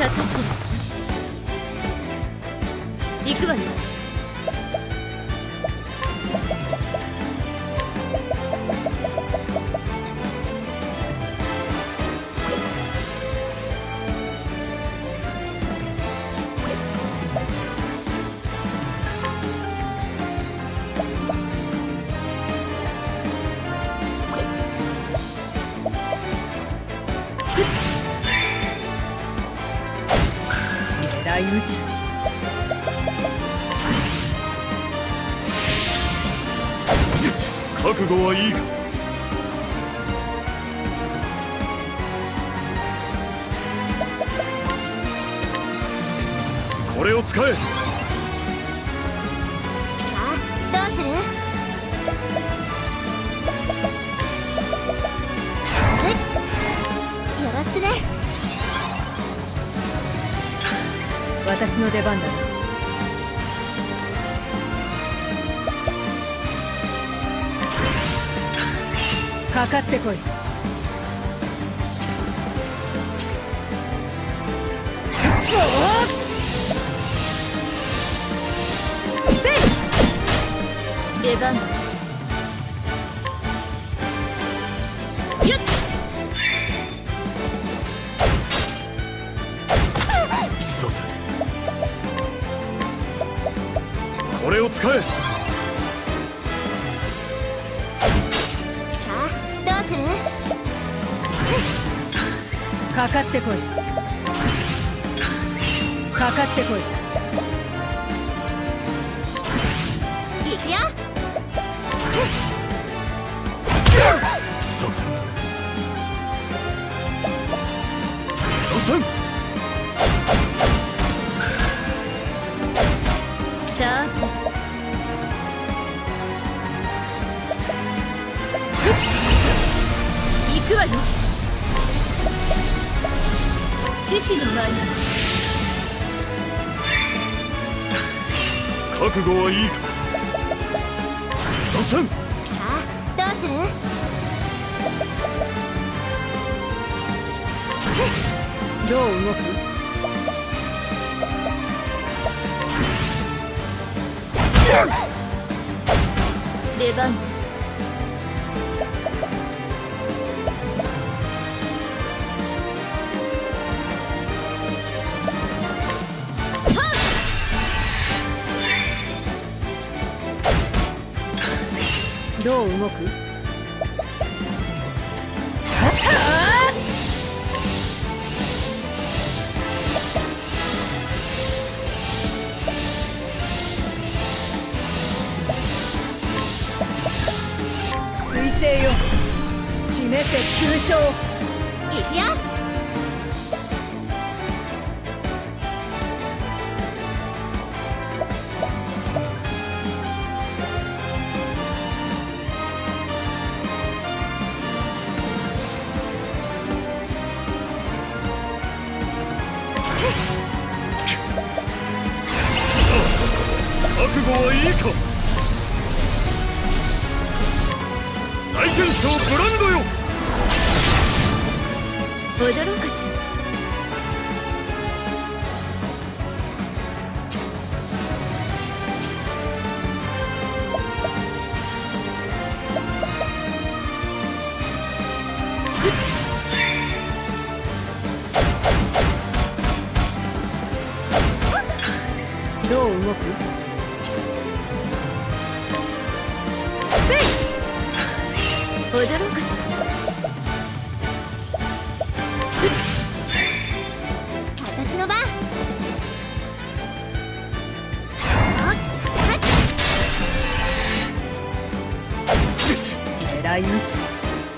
かってらっしゃい。行くわよ。 狙い撃つ。 覚悟はいいか。これを使え。 さあどうする？よろしくね。 私の出番だな。かかってこい。 出番だ。よっ。 さてこれを使え。 さあどうする？ かかってこい。かかってこい。 行くよ。 さて予選。 さて行くわよ。獅子の舞い。 覚悟はいいか。予選。 さあどうする？ どう動く？ 出番だ。 どう動く？彗星よ、示せ急所を。 行くよ。 覚悟はいいか。大天将ブランドよ。 踊ろうかしら。 どう動く？ 踊ろうかしら。私の番。 狙い撃つ。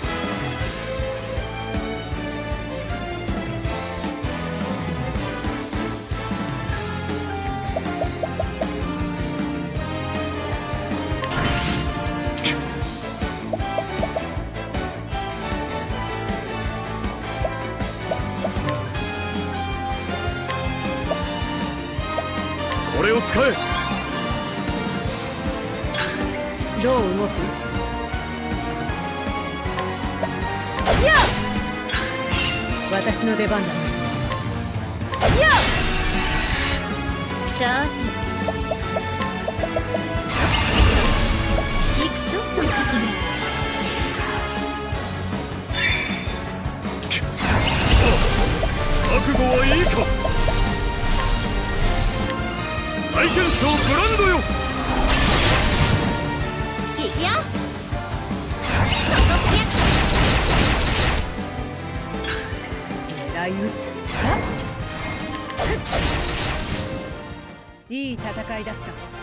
これを使え。 どう動く？やっ！私の出番だ。 さてちょっと覚悟はいいか。大剣将ブランドよ。 いくよ。 狙い撃つ。いい戦いだった。